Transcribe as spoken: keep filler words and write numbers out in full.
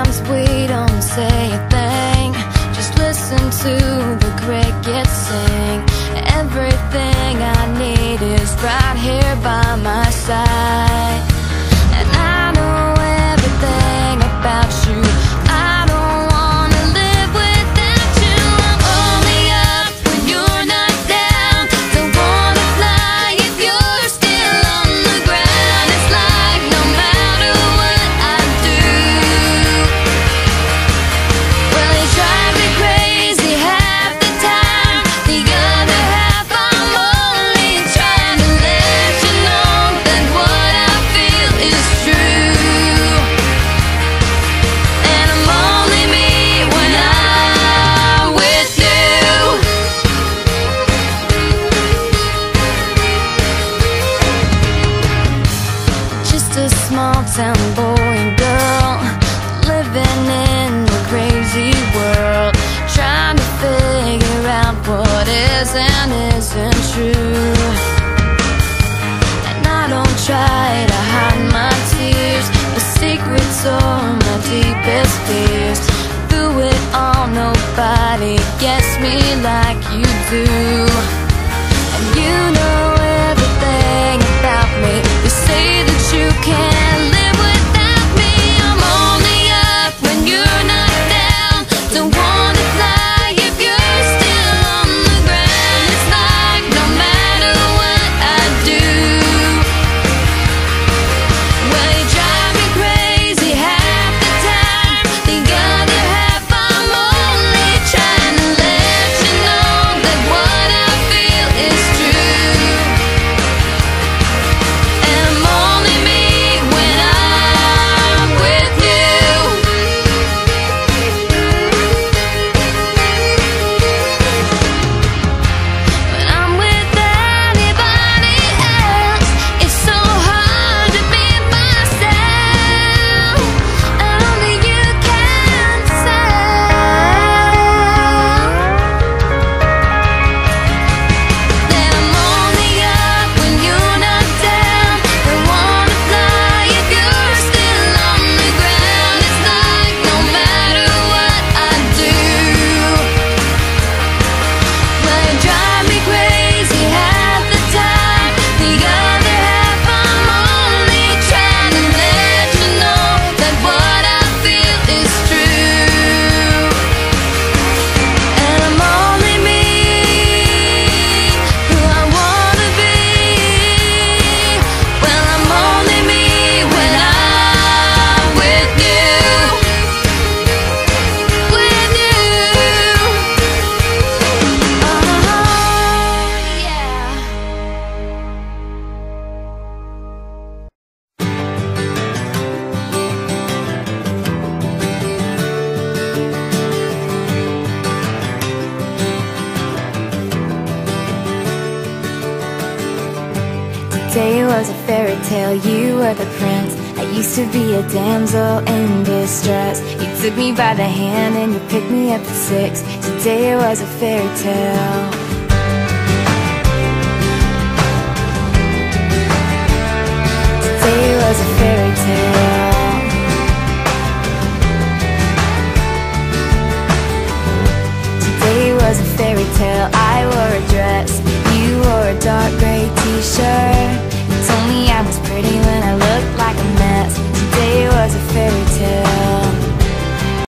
Sometimes we don't say a thing, just listen to the crickets sing. Everything I need is right here by my side, and I know everything about you. I don't wanna live without you. I'm only up when you're not down. Don't wanna fly if you're still on the ground. It's like no matter what I do, well, you drive me crazy half the time. The other half I'm only trying to let you know that what I feel is true. And I'm only me when I'm with you. Just a small town boy and girl living in a crazy world, trying to figure out what is and isn't true. And I don't try to hide my tears, the secrets are my deepest fears. Through it all, nobody gets me like you do. And you know everything about me. You say that you can't live without me. I'm only up when you're not down. Don't wanna fly if you're still on the ground. It's like no matter what I do, well, you drive me crazy half the time. The other half I'm only trying to let you know that what I feel is true. And I'm only me when I'm with you. When I'm with anybody else, it's so hard to be myself. Only you can tell that I'm only up when you're not down. Don't wanna fly if you're still on the ground. It's like no matter what I do, well, you drive me crazy half the time. The other half I'm only trying to let you know that what I feel is true. And I'm only me who I wanna be. Well, I'm only me when I'm with you. With you. Oh, yeah. Today was a fairy tale, you were the prince. I used to be a damsel in distress. You took me by the hand and you picked me up at six. Today was a fairy tale. Today was a fairy tale. Today was a fairy tale. I wore a dress, you wore a dark gray t-shirt.